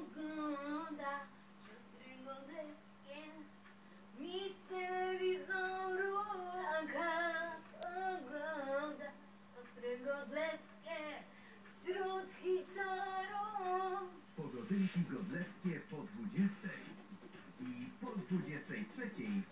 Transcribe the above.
ogląda siostry godleckie, mi z telewizoru ogląda siostry godleckie wśród hiciarów. Pogodynki godleckie po 20 i po 23